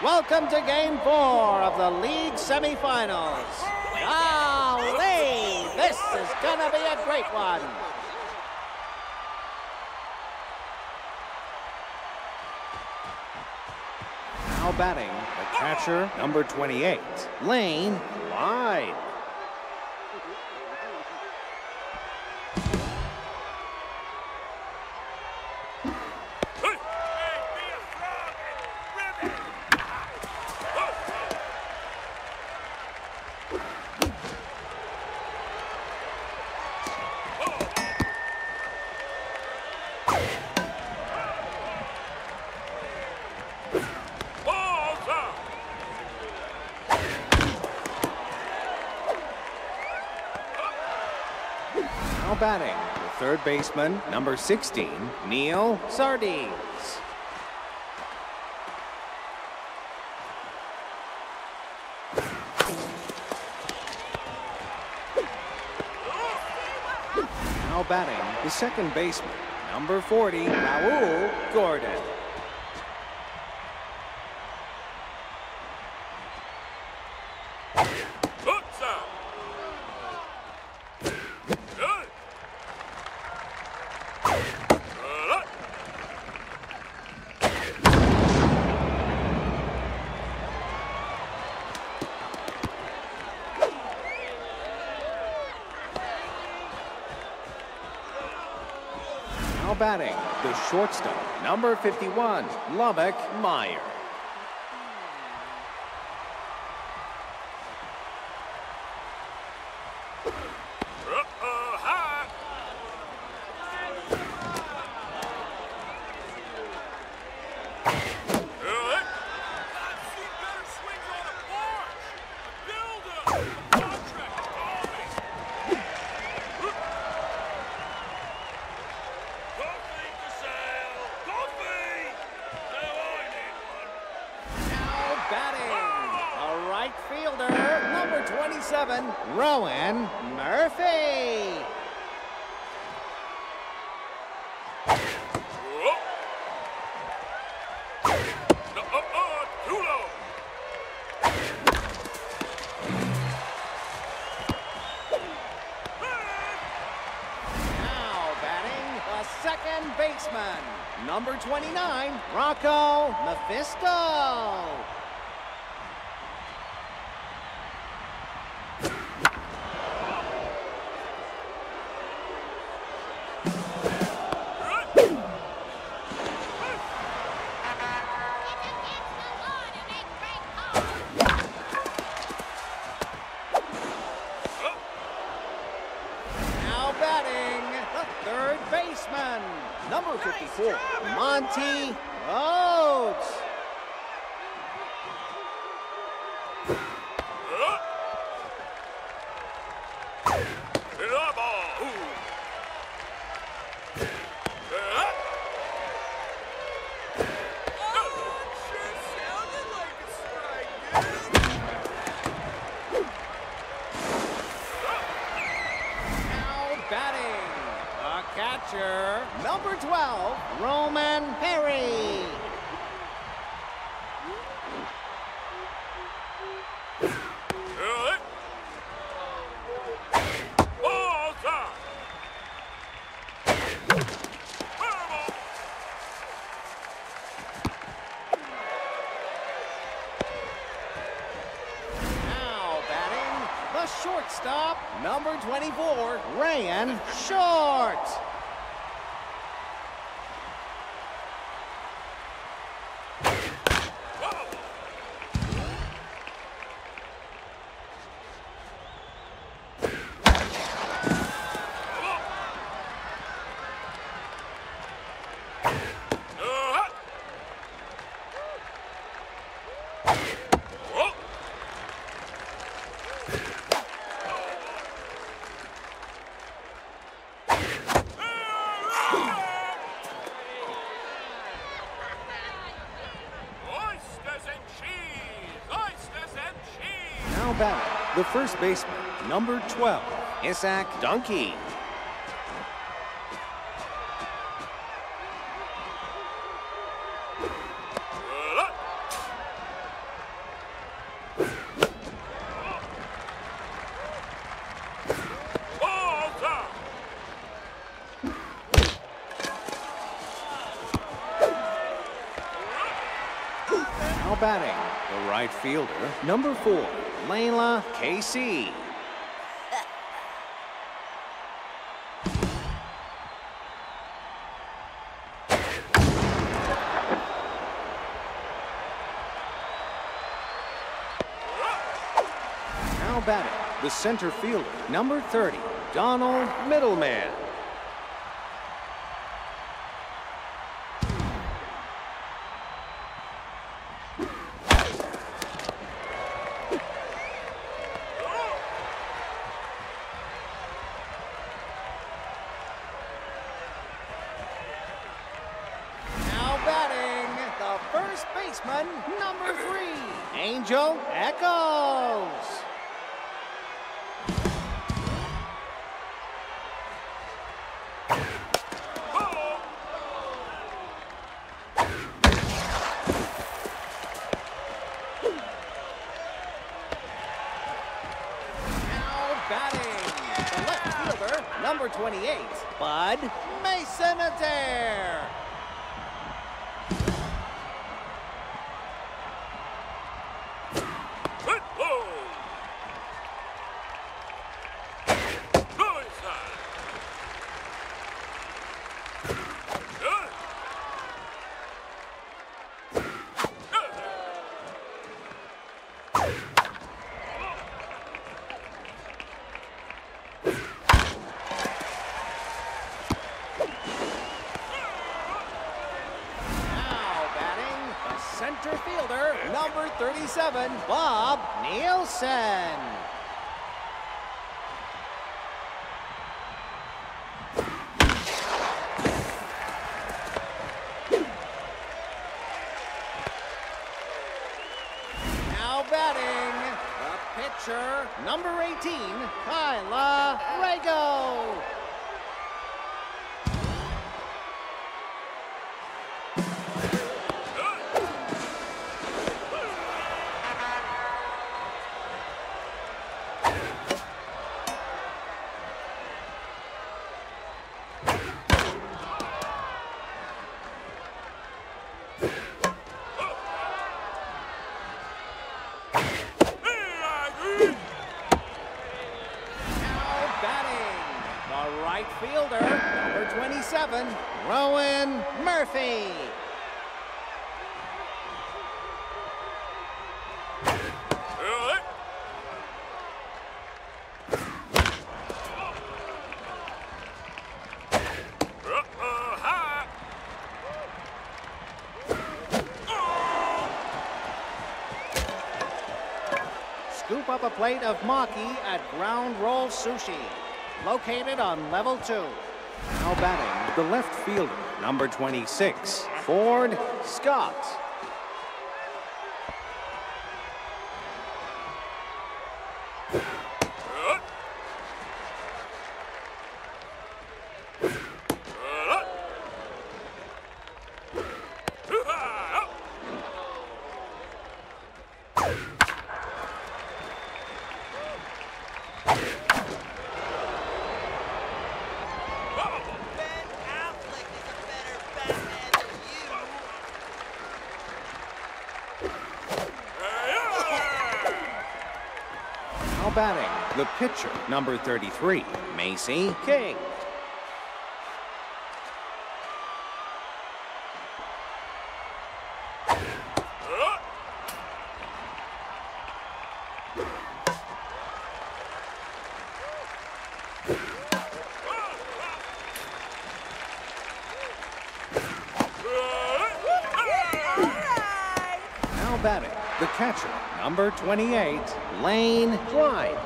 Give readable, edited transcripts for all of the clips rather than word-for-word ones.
Welcome to Game 4 of the league semifinals. Golly, this is gonna be a great one. Now batting, the catcher, number 28, Lane Wide. Now batting, the third baseman, number 16, Neil Sardines. Now batting, the second baseman, number 40, Raul Gordon. Now batting, the shortstop, number 51, Lubbock Meyer. Fielder, number 27, Rowan Murphy. Now batting, the second baseman, number 29, Rocco Mephisto. Third baseman, number 54, Monty Rhodes. Catcher, number 12, Roman Perry. Now batting, the shortstop, number 24, Rayan Short. Now batting, the first baseman, number 12, Isaac Donkey. batting, the right fielder, number 4, Layla Casey. Now batting, the center fielder, number 30, Donald Middleman. First baseman, number 3, Angel Echoes. Now batting, the left fielder, number 28, Bud Mason Adair. Center fielder, number 37, Bob Nielsen. Now batting, the pitcher, number 18, Kyla Rago. Right fielder, number 27, Rowan Murphy. Scoop up a plate of maki at Ground Roll Sushi, located on level 2. Now batting, the left fielder, number 26, Ford Scott. Now batting, the pitcher, number 33, Macy King. Now batting, the catcher, number 28, Lane Klein.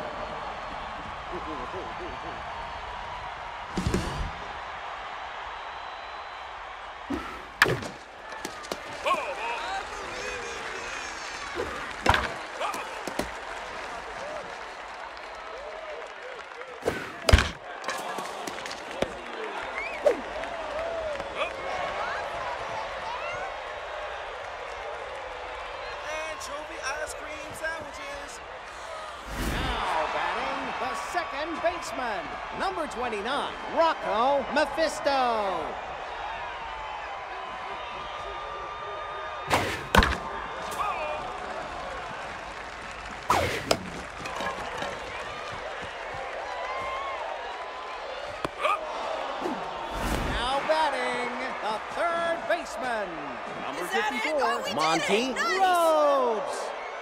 Ice cream sandwiches. Now batting, the second baseman, number 29, Rocco Mephisto. baseman, number Is that it? 54, Oh, we did Monty it. Nice. Rhodes.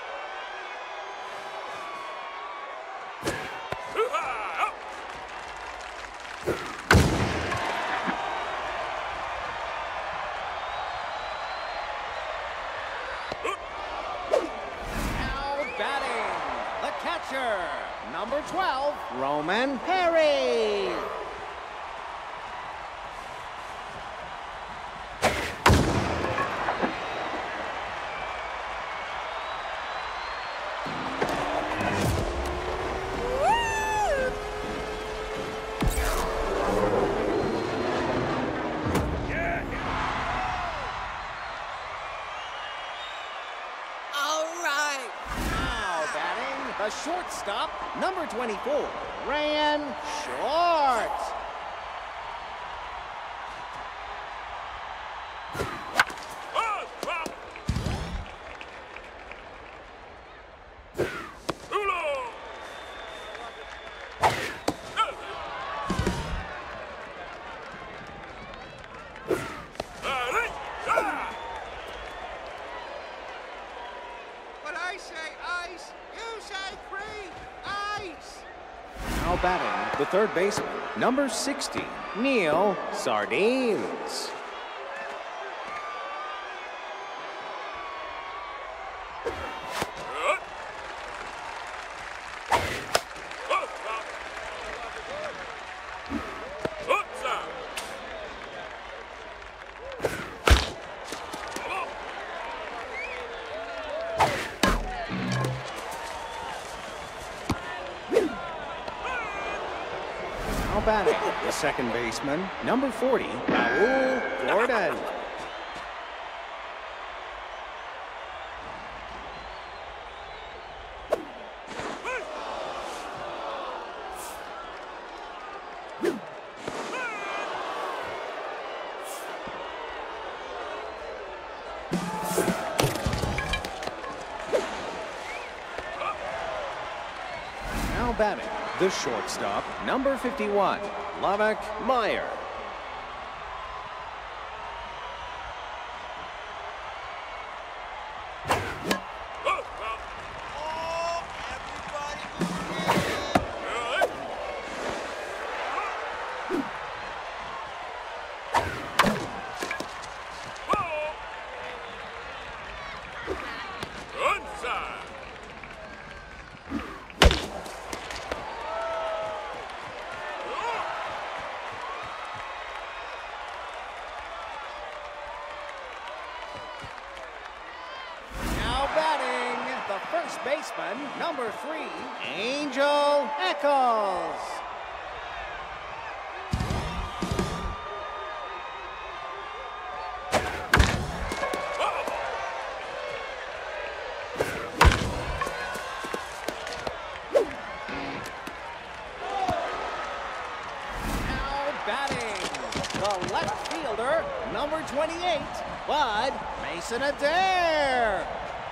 Now batting, the catcher, number 12, Roman Perry. The shortstop, number 24, Ryan Short. Now batting, the third baseman, number 60, Neil Sardines. Now batting, the second baseman, number 40, Raul Jordan. Now batting, the shortstop, number 51, Lavik Meyer. First baseman, number 3, Angel Echols. Now batting, the left fielder, number 28, Bud Mason Adair.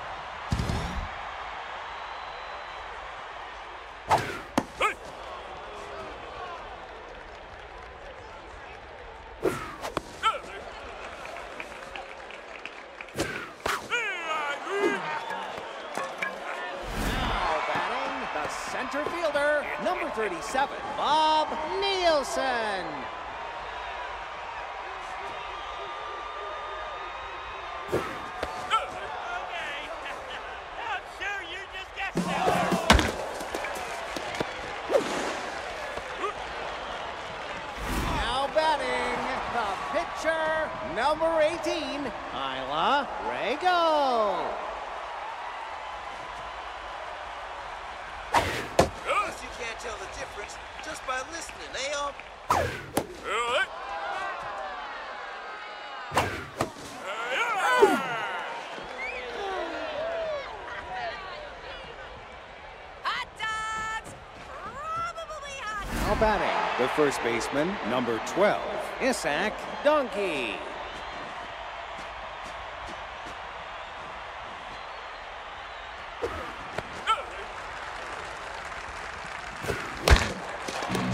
Center fielder, number 37, Bob Nielsen. Now batting, the pitcher, number 18, Isla Rego. Tell the difference just by listening, Hot dogs! Probably hot dogs! Now batting, the first baseman, number 12, Isaac Donkey.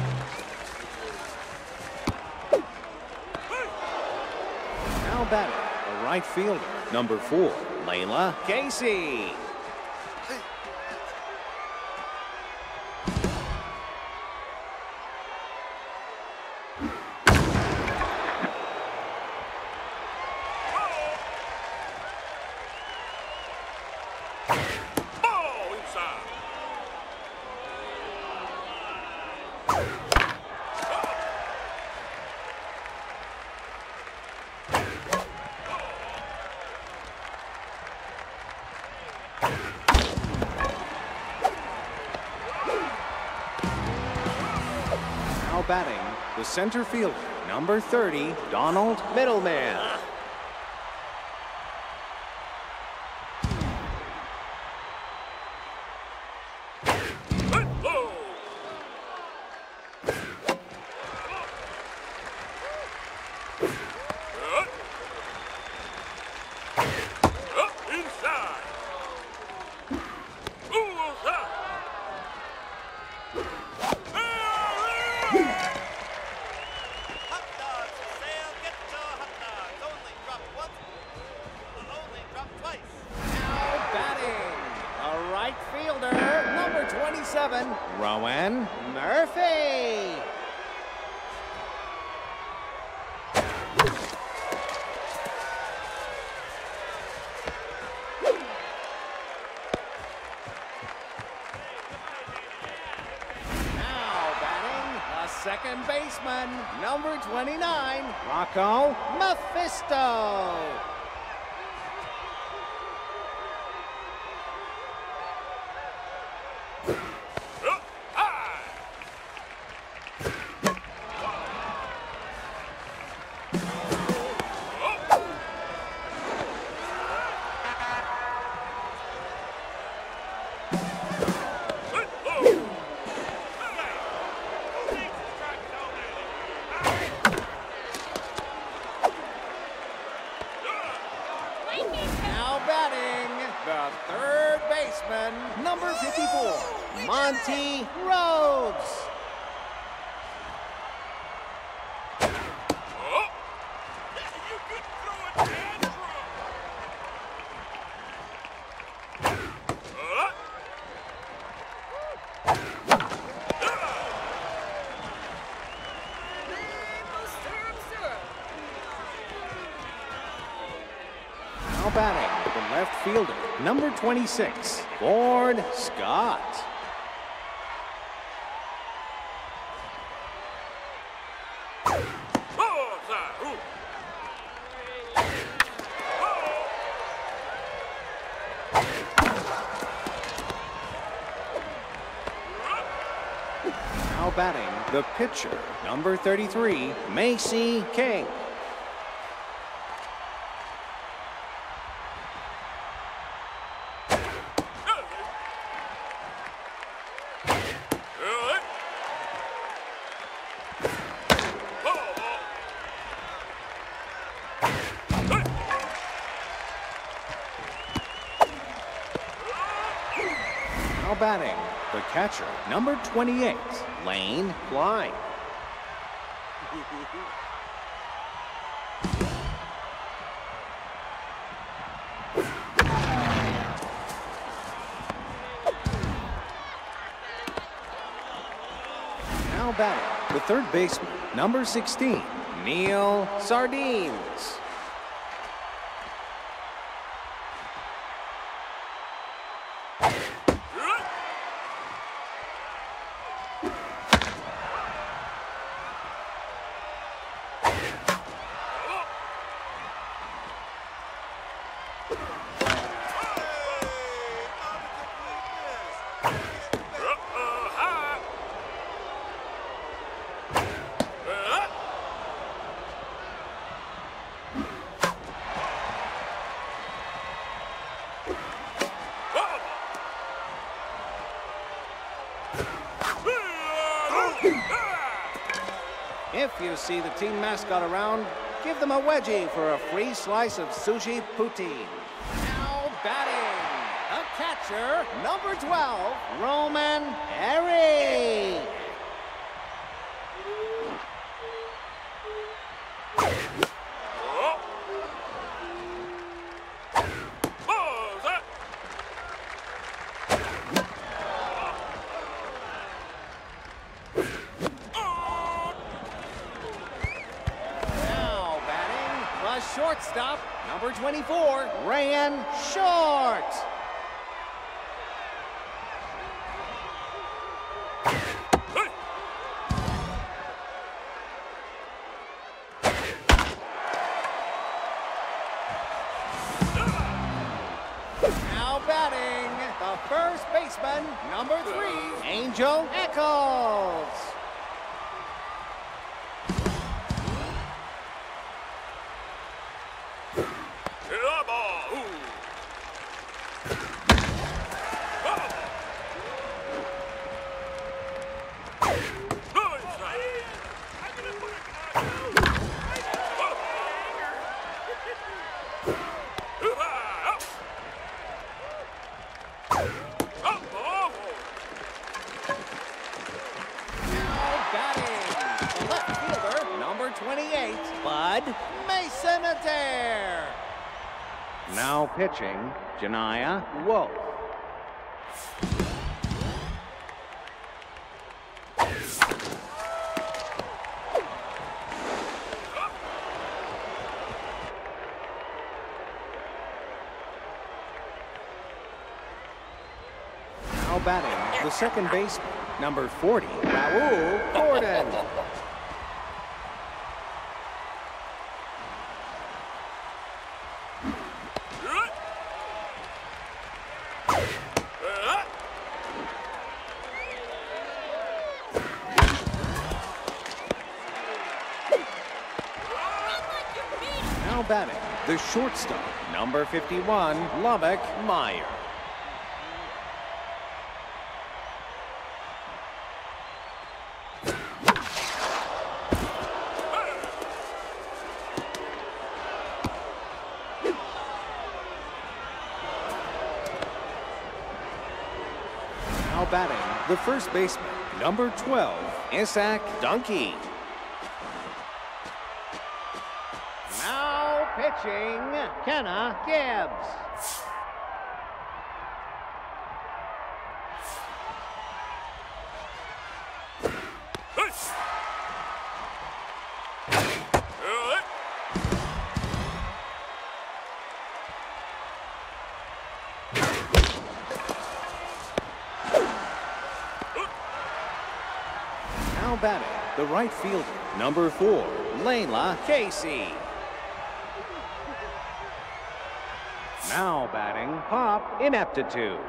Now batting, right fielder, number 4, Layla Casey. Now batting, the center fielder, number 30, Donald Middleman. Hot dogs for sale. Get your hot dogs. Only drop once. Only drop twice. Now batting, a right fielder, number 27, Rowan Murphy. Now batting, a second baseman, number 29, Rocco Mephisto. Now batting, the third baseman, number 54, Monty Rhodes. Now batting, the left fielder, number 26, Ford Scott. Now batting, the pitcher, number 33, Macy King. Now batting, the catcher, number 28, Lane Klein. Now batting, the third baseman, number 16, Neil Sardines. If you see the team mascot around, give them a wedgie for a free slice of sushi poutine. Now batting, a catcher, number 12, Roman Harry. shortstop, number 24, Ryan Short. Now batting, the first baseman, number 3, Angel Echols. Left fielder, number 28, Bud Mason Adair. Now pitching, Janiah Wolf. Now batting, the second baseman, number 40, Raul Gordon. Now batting, the shortstop, number 51, Lubbock Meyer. Now batting, the first baseman, number 12, Isaac Dunkey. Now pitching, Kenna Gibbs. Now batting, the right fielder, number 4, Layla Casey. Now batting, Pop Ineptitude.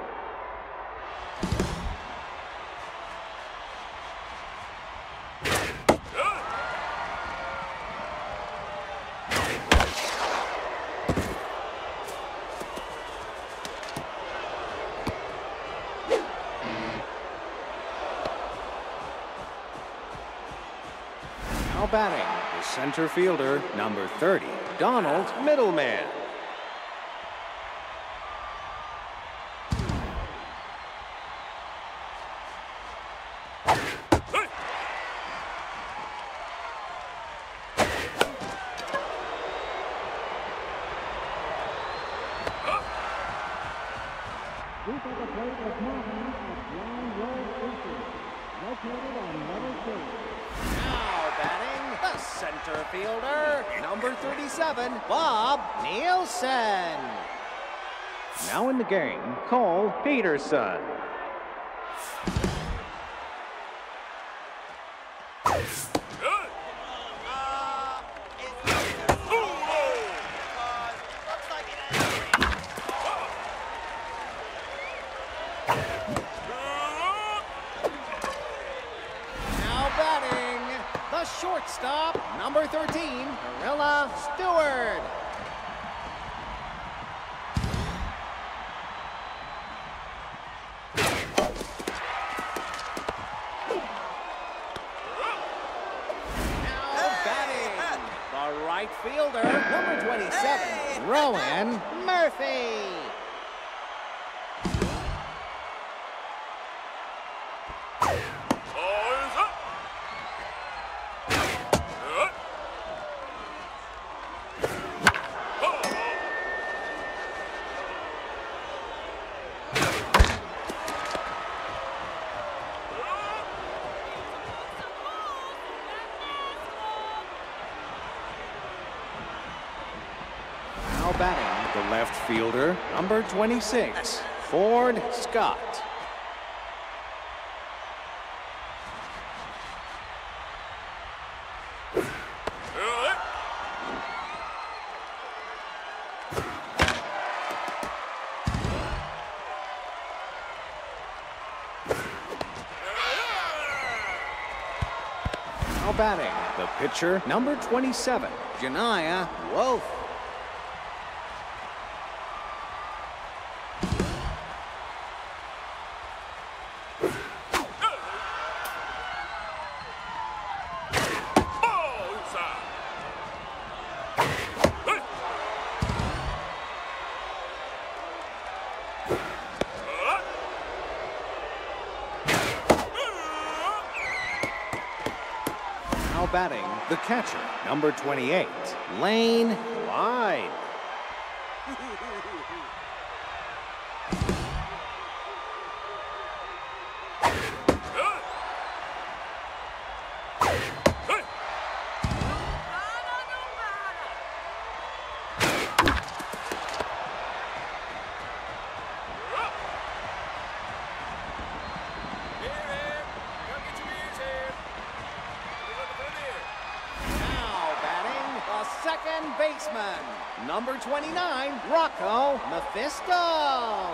Now batting, the center fielder, number 30, Donald Middleman. Now batting, the center fielder, number 37, Bob Nielsen. Now in the game, Cole Peterson. The shortstop, number 13, Marilla Stewart. Now batting, the right fielder, number 27, Rowan Murphy. batting, the left fielder, number 26, Ford Scott. Now batting, the pitcher, number 27, Janiah Wolf. Now batting, the catcher, number 28, Lane Line. Second baseman, number 29, Rocco Mephisto.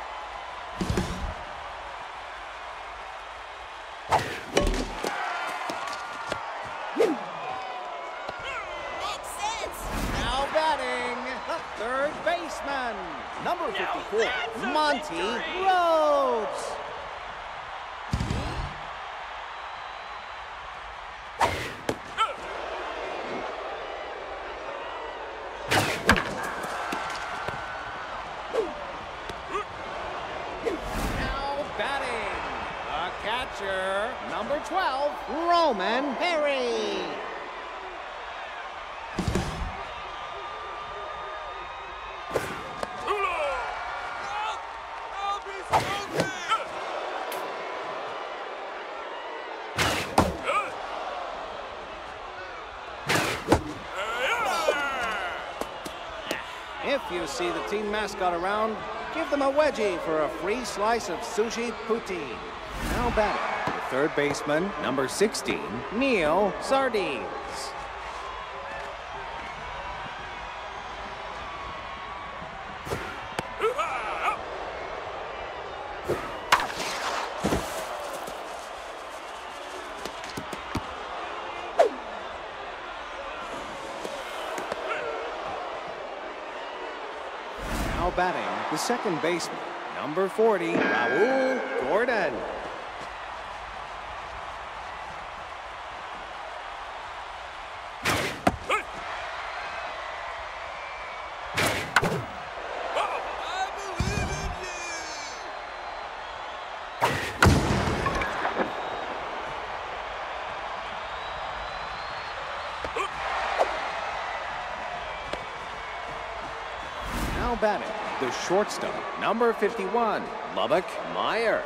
Makes sense. Now batting, the third baseman, number 54, Monty Rhodes. Catcher, number 12, Roman Perry. If you see the team mascot around, give them a wedgie for a free slice of sushi poutine. Now batting, the third baseman, number 16, Neil Sardines. Now batting, the second baseman, number 40, Raul Gordon. Now batting, the shortstop, number 51, Lubbock Meyer.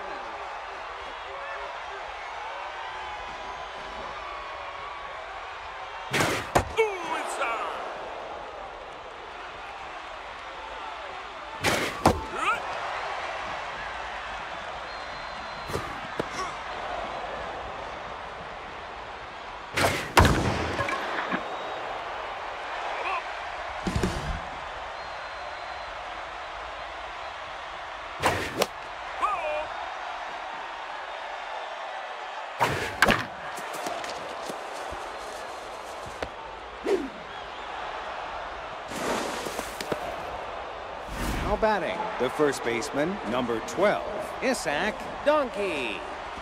Now batting, the first baseman, number 12, Isaac Donkey.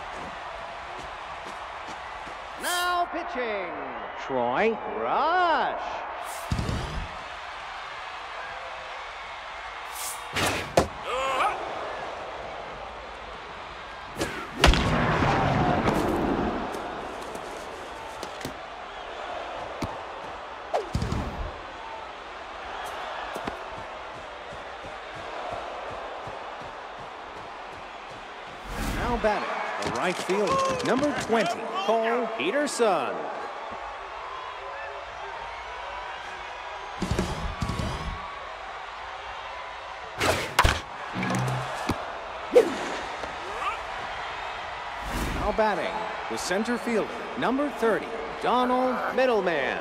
Now pitching, Troy Rush. Now batting, the right fielder, number 20, Cole Peterson. Now batting, the center fielder, number 30, Donald Middleman.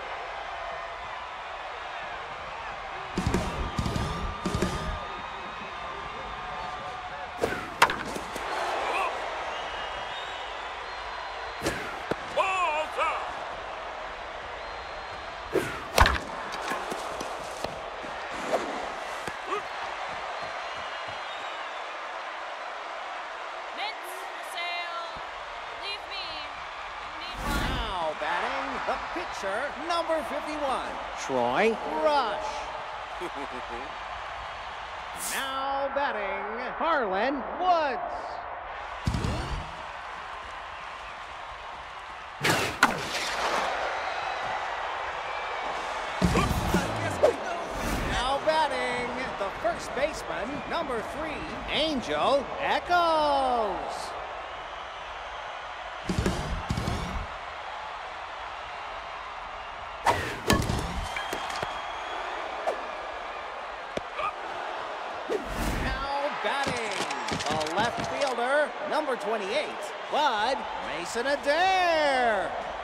Now batting, the pitcher, number 51, Troy Rush. Now batting, Harlan Woods. Now batting, the first baseman, number 3, Angel Echoes. Now batting, the left fielder, number 28, Bud Mason Adair.